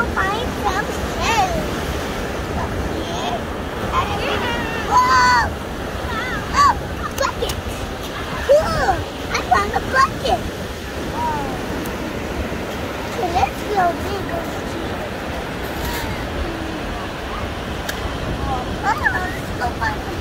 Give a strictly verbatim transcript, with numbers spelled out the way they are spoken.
go find some shells. Up here. And, whoa! Oh, a bucket. Cool. I found a bucket. Okay, let's go dig over here. Oh, let's go find